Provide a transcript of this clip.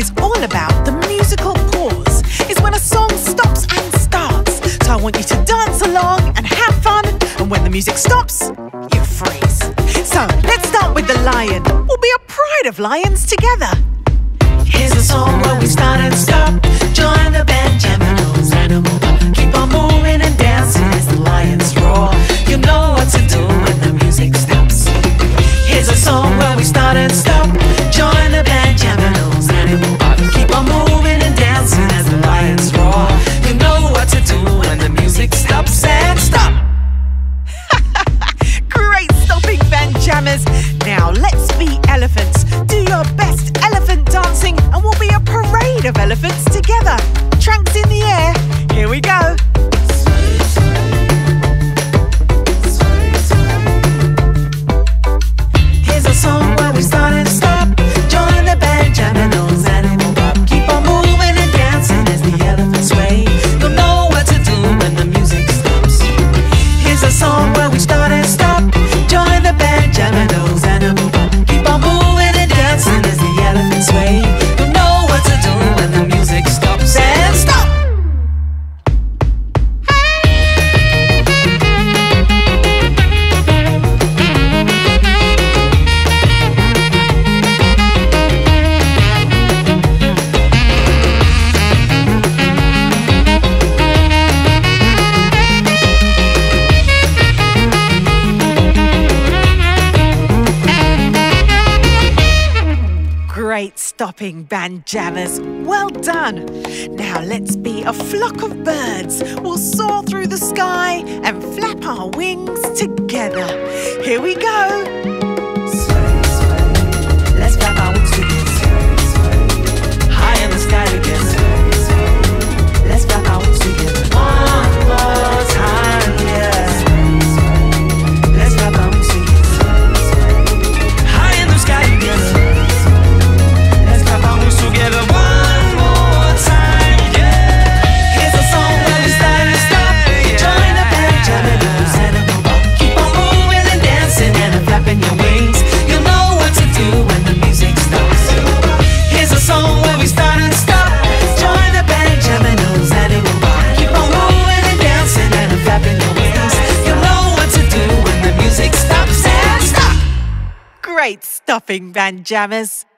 is all about the musical pause. It's when a song stops and starts. So I want you to dance along and have fun. And when the music stops, you freeze. So let's start with the lion. We'll be a pride of lions together. Here's a song where we start and stop. Join the Bandjaminals, animal. Keep on moving and dancing as the lions roar. You know what to do when the music stops. Here's a song where we start and stop. Join the Bandjaminals, animal. Keep on moving and dancing as the lions roar. You know what to do when the music stops and stop. Great stopping, Bandjammers. Now let's be elephants. Do your best elephant dancing and we'll be a parade of elephants together. Trunks in the air. Here we go. Here's a song where we start and stop. Join the Bandjaminals, animal pop. Keep on moving and dancing as the elephants sway. You'll know what to do when the music stops. Here's a song where we start and stop. Join the Bandjaminals, animal pop. Keep on moving and dancing as the elephants sway. You'll know what to do when the music stops and stop. Great stopping, Bandjammers. Well done. Now let's be a flock of birds. We'll soar through the sky and flap our wings together. Here we go. Sway, sway. Let's flap our wings together. Sway, sway. High in the sky together. Sway, sway. Let's flap our wings together. One more time, yeah. Sway, sway. Let's flap our wings together. Sway, sway. High in the sky together. Together one more time, yeah. Here's a song where we start and stop. Join the Bandjaminals, animal pop. Keep on moving and dancing and flapping your wings. You'll know what to do when the music stops. Here's a song where we start and stop. Join the Bandjaminals, animal pop. Keep on moving and dancing and flapping your wings. You'll know what to do when the music stops and stop. Great stopping, Bandjammers.